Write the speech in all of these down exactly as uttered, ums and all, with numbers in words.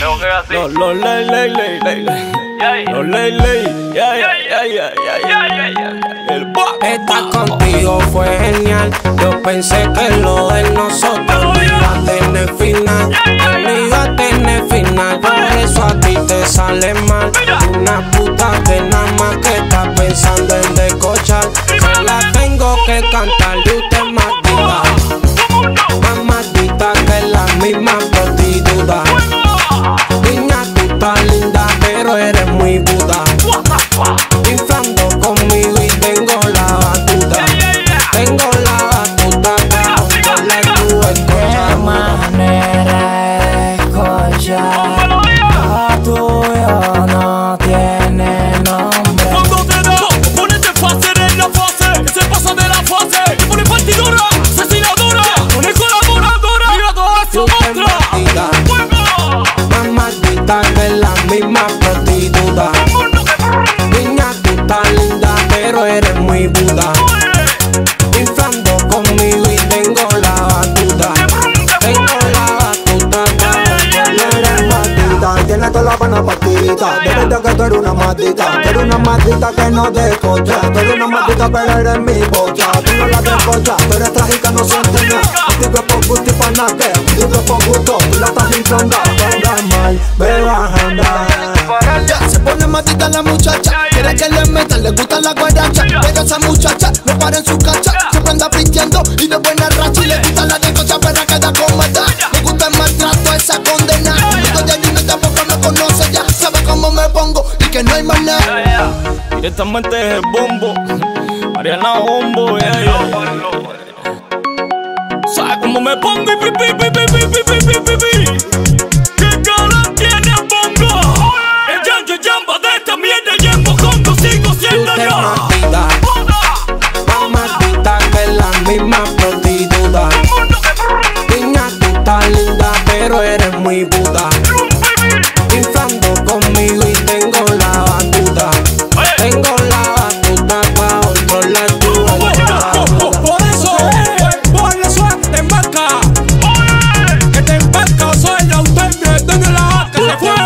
Tengo que ir así. Los lo, ley, ley, ley, ley, ley. Los ley, ley. Ya, ya, ya, ya, ya, ya. El ba. Estar contigo fue genial. Yo pensé que lo de nosotros no iba a tener final. No iba a tener final. Por eso a ti te sale mal. Una puta que nada más que está pensando en descochar. Se la tengo que cantar y usted es maldita. Más maldita que la misma prostituta. Niña, tú estás linda, pero eres muy puta. Inflando conmigo y tengo la batuta. Tengo la batuta para juntarle tu escocha. Qué manera de escochar. La tuya no tiene nombre. Cuando te da, ponete fácil en la fase. Que se pasa de la fase. Te pone partidora, asesinadora. Pone colaboradora. Mira toda su otra. Más maldita que la misma prostituta. Niña, tú estás linda, pero eres muy puta. Inflando conmigo y tengo la batuta. Tengo la batuta, no eres maldita. Tienes toda la buena partidita. De verdad que tú eres una maldita. Tú eres una maldita que no descocha. Tú eres una maldita pero eres mi bocha. Tú no la descochas, tú eres trágica, no sientes nada. Contigo es por gusto y pa' nada que. Contigo es por gusto, tú la estás inflando. Andas mal, ve bajando. Ya se pone maldita la muchacha. Quiere que le metan, le gusta la guaracha. Pero esa muchacha no para en su cacha. Siempre anda piteando y de buena racha. Y le gusta la descocha, pero queda con maldad. Le gusta el maltrato, esa condena. Estoy de anime, tampoco me conoce ya. Sabe cómo me pongo y que no hay más nada. Directamente es el bombo. Mariana Bombo, yeah, yeah. ¿Sabes cómo me pongo? Y pi, pi, pi, pi, pi, pi, pi, pi, pi. ¿Qué cara tiene el bongo? El yancho yamba de esta mierda y en Bocongo sigo siendo Tú te yo. maldita. Más maldita que la misma prostituta. Niña, tú estás linda, pero eres muy puta. Inflando conmigo y tengo la batuta. Tengo la batuta pa' controlar tu batuta. Por eso, por eso te embarca. Que te embarca, o soy la usted me la que se fue.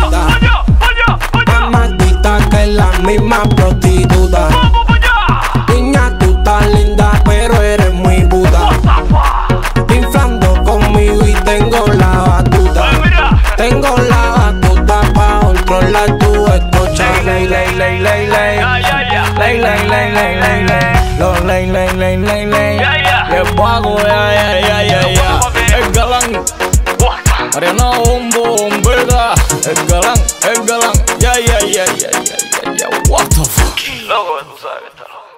Más maldita que la misma prostituta. Niña, tú estás linda, pero eres muy puta. Inflando conmigo y tengo la batuta. Tengo la batuta pa' controlar tu escocha. Ley, ley, ley, ley, ley. Ley, ley, ley, ley, ley, ley. Los ley, ley, ley, ley, ley. Y el vago, ya, ya, ya, ya, ya. El galán. Mariana Bombo, bombera. El galán, el galán. Ya, ya, ya, ya, ya, ya, ya. What the fuck? Loco, tú sabes que está loco.